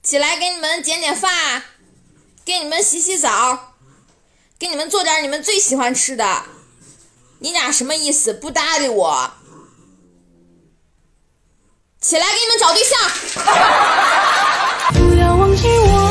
起来给你们剪剪发，给你们洗洗澡，给你们做点你们最喜欢吃的。你俩什么意思？不搭理我？起来给你们找对象。 不要忘记我。